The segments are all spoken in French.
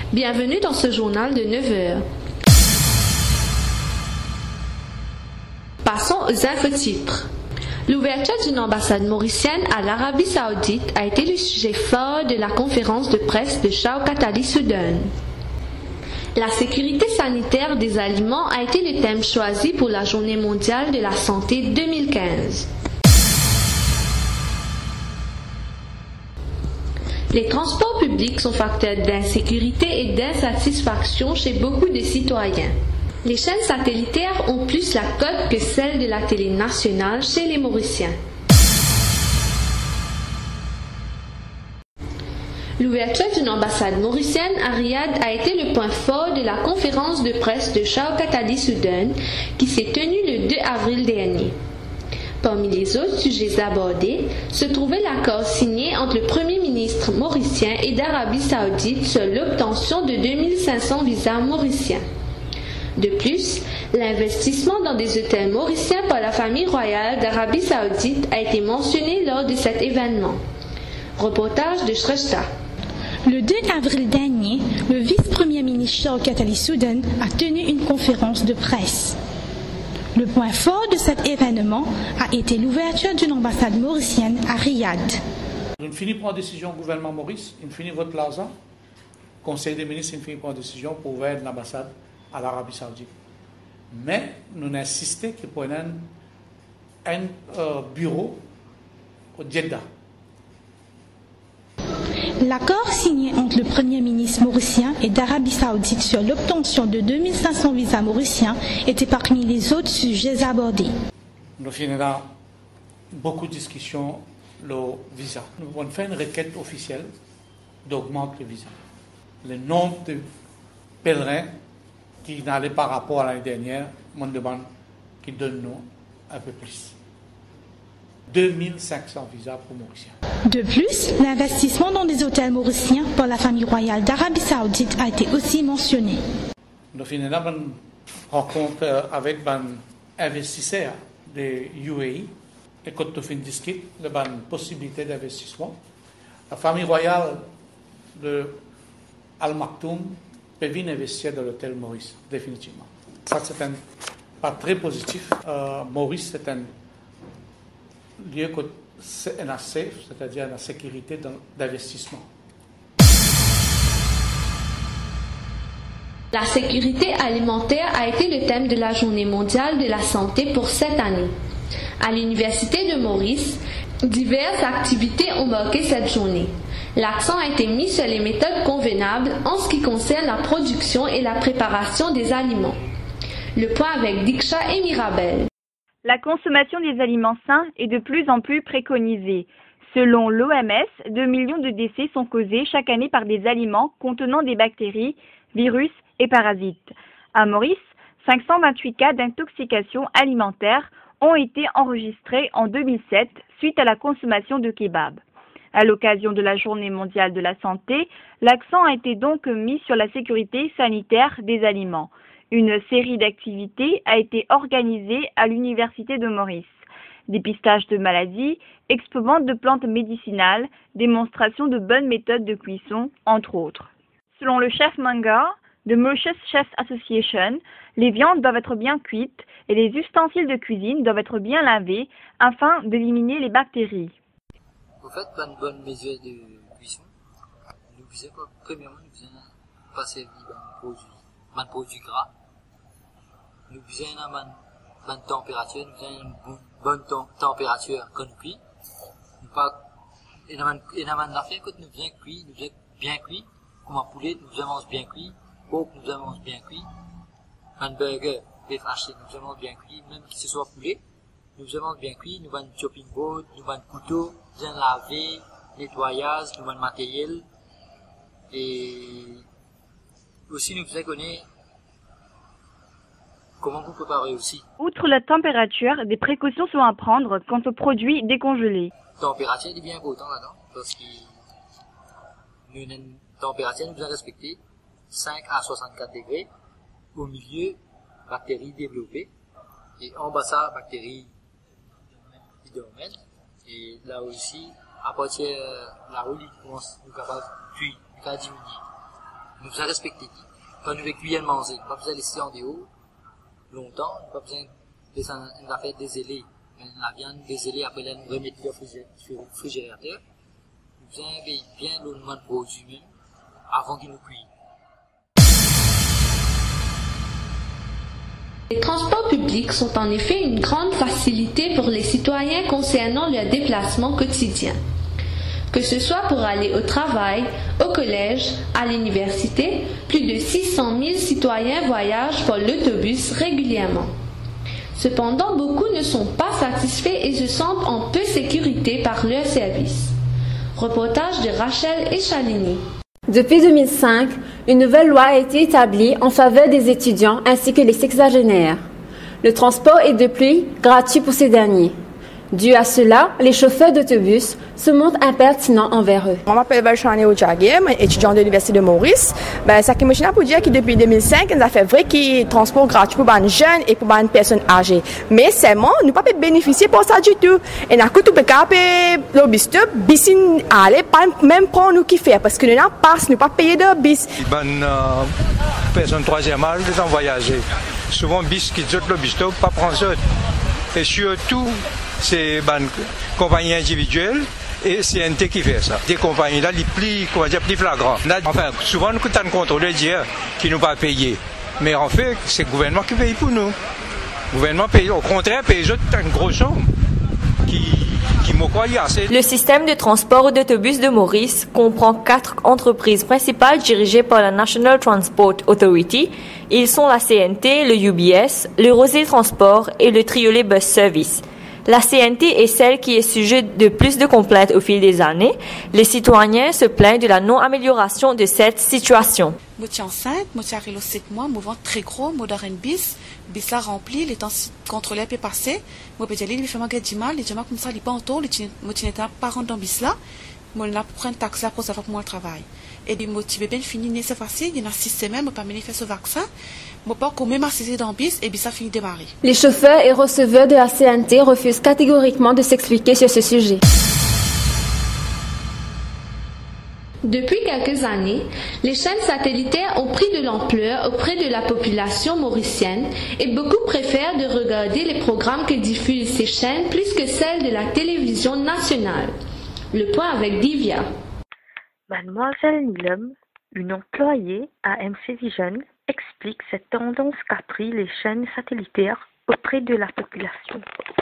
Bienvenue dans ce journal de 9 heures. Passons aux infotitres. L'ouverture d'une ambassade mauricienne à l'Arabie Saoudite a été le sujet fort de la conférence de presse de Shaukat Ali Soudan. La sécurité sanitaire des aliments a été le thème choisi pour la Journée mondiale de la santé 2015. Les transports publics sont facteurs d'insécurité et d'insatisfaction chez beaucoup de citoyens. Les chaînes satellitaires ont plus la cote que celle de la télé nationale chez les Mauriciens. L'ouverture d'une ambassade mauricienne à Riyad a été le point fort de la conférence de presse de Shaukat Ali Soudan qui s'est tenue le 2 avril dernier. Parmi les autres sujets abordés se trouvait l'accord signé entre le Premier ministre mauricien et d'Arabie Saoudite sur l'obtention de 2500 visas mauriciens. De plus, l'investissement dans des hôtels mauriciens par la famille royale d'Arabie Saoudite a été mentionné lors de cet événement. Reportage de Shrestha. Le 2 avril dernier, le vice-premier ministre Shaukat Ali Soudan a tenu une conférence de presse. Le point fort de cet événement a été l'ouverture d'une ambassade mauricienne à Riyad. Nous finissons par décision du gouvernement Maurice, nous finissons votre l'argent. Le Conseil des ministres finit par décision pour ouvrir une ambassade à l'Arabie Saoudite. Mais nous insistons qu'il faut un bureau au Jeddah. L'accord signé entre le Premier ministre mauricien et d'Arabie Saoudite sur l'obtention de 2500 visas mauriciens était parmi les autres sujets abordés. Nous finirons beaucoup de discussions le visa. Nous allons faire une requête officielle d'augmenter le visa. Le nombre de pèlerins qui n'allaient par rapport à l'année dernière, on demande qu'ils donnent nous un peu plus. 2500 visas pour Mauriciens. De plus, l'investissement dans des hôtels mauriciens par la famille royale d'Arabie Saoudite a été aussi mentionné. Nous finissons une rencontre avec les investisseurs de UAE et quand nous finissons discuter de la possibilité d'investissement, la famille royale de Al Maktoum peut venir investir dans l'hôtel Maurice, définitivement. Ça, c'est un pas très positif. Maurice, c'est un lieu que c'est un safe, c'est-à-dire la sécurité d'investissement. La sécurité alimentaire a été le thème de la Journée mondiale de la santé pour cette année. À l'Université de Maurice, diverses activités ont marqué cette journée. L'accent a été mis sur les méthodes convenables en ce qui concerne la production et la préparation des aliments. Le point avec Diksha et Mirabel. La consommation des aliments sains est de plus en plus préconisée. Selon l'OMS, 2 millions de décès sont causés chaque année par des aliments contenant des bactéries, virus et parasites. À Maurice, 528 cas d'intoxication alimentaire ont été enregistrés en 2007 suite à la consommation de kebab. À l'occasion de la Journée mondiale de la santé, l'accent a été donc mis sur la sécurité sanitaire des aliments. Une série d'activités a été organisée à l'Université de Maurice. Dépistage de maladies, expo de plantes médicinales, démonstration de bonnes méthodes de cuisson, entre autres. Selon le chef Manga de Mauritius Chefs Association, les viandes doivent être bien cuites et les ustensiles de cuisine doivent être bien lavés afin d'éliminer les bactéries. Au fait, une bonne mesure de cuisson, nous faisons premièrement pas servir un produit gras. Nous faisons une bonne température, nous faisons une bonne température quand nous cuit. Et dans l'affaire, quand nous faisons cuit, nous faisons bien cuit. Comme un poulet, nous faisons bien cuit. Porc, nous faisons bien cuit. Un burger, bœuf haché, nous faisons bien cuit. Même que ce soit poulet, nous faisons bien cuit. Nous avons un chopping board, nous avons un couteau, nous avons lavé, nettoyage, nous avons un matériel. Et aussi, nous faisons connaître comment vous préparez aussi. Outre la température, des précautions sont à prendre quant aux produits décongelés. La température est bien importante là-dedans, parce que nous avons une température, nous devons respecter 5 à 64 degrés. Au milieu, bactéries développées. Et en bas ça, bactéries qui dorment. Et là aussi, à partir de là où ils commencent, nous sommes capables de diminuer. nous faisons respecter. Quand nous cueillons le manger, nous pas besoin de laisser en dehors longtemps, nous pas besoin de faire des ailés. La viande des ailés, après nous remettre sur le réfrigérateur. Nous faisons bien l'eau de produits même avant qu'ils nous cuisent. Les transports publics sont en effet une grande facilité pour les citoyens concernant leur déplacement quotidien. Que ce soit pour aller au travail, au collège, à l'université, plus de 600 000 citoyens voyagent par l'autobus régulièrement. Cependant, beaucoup ne sont pas satisfaits et se sentent en peu sécurité par leur service. Reportage de Rachel et Chalini. Depuis 2005, une nouvelle loi a été établie en faveur des étudiants ainsi que les sexagénaires. Le transport est depuis gratuit pour ces derniers. Dû à cela, les chauffeurs d'autobus se montrent impertinents envers eux. Je m'appelle Valchane Ojagé, étudiant de l'Université de Maurice. Ça qui me tient pour dire que depuis 2005, nous avons fait vrai qu'il y a transport gratuit pour les jeunes et pour les personnes âgées. Mais seulement, nous ne pouvons pas bénéficier pour ça du tout. Et nous avons tout le bus, bisin aller, pas même prendre nous qui fait, parce que nous n'avons pas, nous pas payer de bus. Les personnes troisième âge, les ont voyagé. Souvent, bis qui sortent le bus, pas prendre ça. Et surtout, c'est une compagnie individuelle et CNT qui fait ça. Des compagnies-là, les plus flagrants. Enfin, souvent, nous avons contrôlé qui nous pas payer. Mais en fait, c'est le gouvernement qui paye pour nous. Le gouvernement paye, au contraire, paye une grosse somme qui me croit assez. Le système de transport d'autobus de Maurice comprend 4 entreprises principales dirigées par la National Transport Authority. Ils sont la CNT, le UBS, le Rosé Transport et le Triolet Bus Service. La CNT est celle qui est sujet de plus de complaintes au fil des années. Les citoyens se plaignent de la non-amélioration de cette situation. Je suis enceinte, je suis arrivée 7 mois, mon ventre très gros, je suis dans bis là rempli, les temps contrôlés peut passer. Je peux dire, il fait mal, les gens comme ça, ils pas en tour, je n'étais pas rentré dans bis là, je vais prendre un taxi pour savoir comment je travaille. Et je motivé bien fini, c'est facile, il y a 6 semaines, je peux pas faire ce vaccin. Je peux quand même assister dans bis et ça finit de démarrer. Les chauffeurs et receveurs de la CNT refusent catégoriquement de s'expliquer sur ce sujet. Depuis quelques années, les chaînes satellitaires ont pris de l'ampleur auprès de la population mauricienne et beaucoup préfèrent de regarder les programmes que diffusent ces chaînes plus que celles de la télévision nationale. Le point avec Divya. Mademoiselle Nilum, une employée à MC Vision, explique cette tendance qu'a pris les chaînes satellitaires auprès de la population.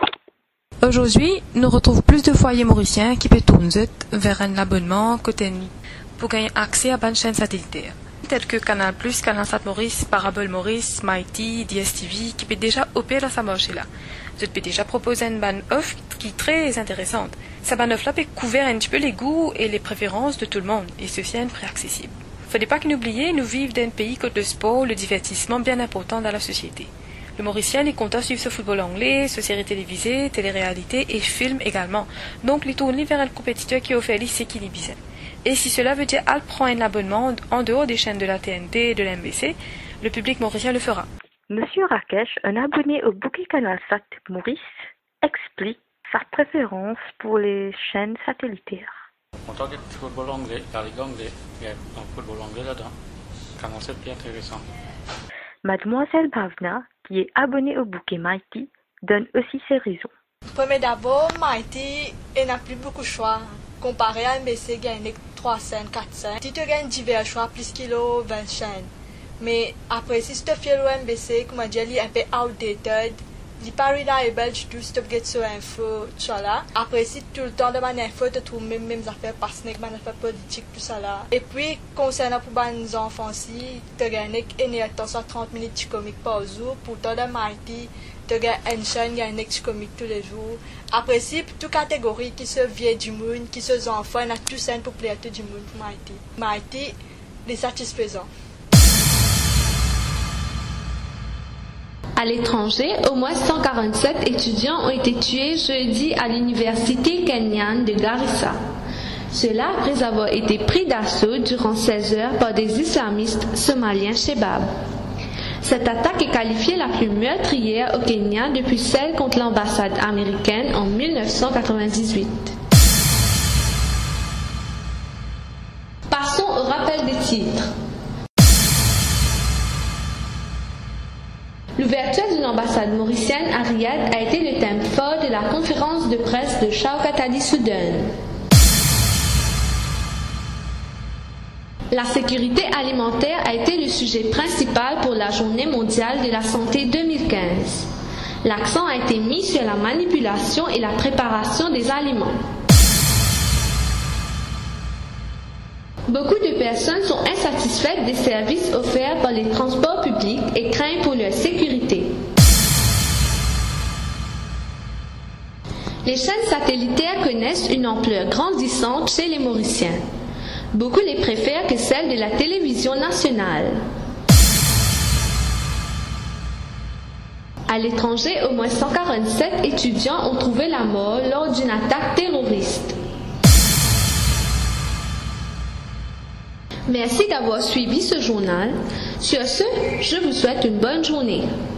Aujourd'hui, nous retrouvons plus de foyers mauriciens qui peuvent tourner vers un abonnement côté pour gagner accès à bonnes chaînes satellitaires, telles que Canal+, Canalsat Maurice, Parabole Maurice, Mighty, DSTV, qui peut déjà opérer dans sa marché là. Je peux déjà proposer une bonne offre qui est très intéressante. Cette bonne offre là peut couvrir un petit peu les goûts et les préférences de tout le monde, et ceci à un prix accessible. Faut pas que n'oublier, nous vivons dans un pays où le sport, le divertissement bien important dans la société. Le Mauricien est content de suivre ce football anglais, ce séries télévisées, télé-réalité et films également. Donc, il tourne vers un compétiteur qui offre lycée qui l'Ibizien. Et si cela veut dire qu'elle prend un abonnement en dehors des chaînes de la TNT et de l'MBC, le public mauricien le fera. Monsieur Rakesh, un abonné au bouquet Canalsat Maurice, explique sa préférence pour les chaînes satellitaires. On regarde le football anglais, la Ligue anglaise, il y a un football anglais là-dedans. Canalsat bien intéressant. Mademoiselle Bhavna, qui est abonnée au bouquet Mighty, donne aussi ses raisons. Premier d'abord, Mighty n'a plus beaucoup de choix. Comparé à MBC, il y a 3 chaînes, 4 chaînes. Si tu gagnes divers choix, plus qu'il y a 20 chaînes. Mais après, si tu fais le MBC, comment dire, il est un peu outdated. Il n'est pas reliable du tout si tu gagnes sur info, tout ça là. Après, si tout le temps de mon info, tu trouves même affaires parce que mon affaire politique, tout ça là. Et puis, concernant pour les enfants aussi, tu gagnes 30 minutes de comique par jour. Pour toi, de Mighty, tu gagnes une chaîne, il y a un petit comique tous les jours. Après, si toute catégorie qui se vient du monde, qui se enfants, il y a tout ça une popularité du monde pour Mighty. Mighty, est satisfaisant. À l'étranger, au moins 147 étudiants ont été tués jeudi à l'université kenyane de Garissa. Cela après avoir été pris d'assaut durant 16 heures par des islamistes somaliens Shebab. Cette attaque est qualifiée la plus meurtrière au Kenya depuis celle contre l'ambassade américaine en 1998. Passons au rappel des titres. L'ouverture d'une ambassade mauricienne à Riyad a été le thème fort de la conférence de presse de Shaukat Ali Soudan. La sécurité alimentaire a été le sujet principal pour la Journée mondiale de la santé 2015. L'accent a été mis sur la manipulation et la préparation des aliments. Beaucoup de personnes sont insatisfaites des services offerts par les transports publics et craignent pour leur sécurité. Les chaînes satellitaires connaissent une ampleur grandissante chez les Mauriciens. Beaucoup les préfèrent que celles de la télévision nationale. À l'étranger, au moins 147 étudiants ont trouvé la mort lors d'une attaque terroriste. Merci d'avoir suivi ce journal. Sur ce, je vous souhaite une bonne journée.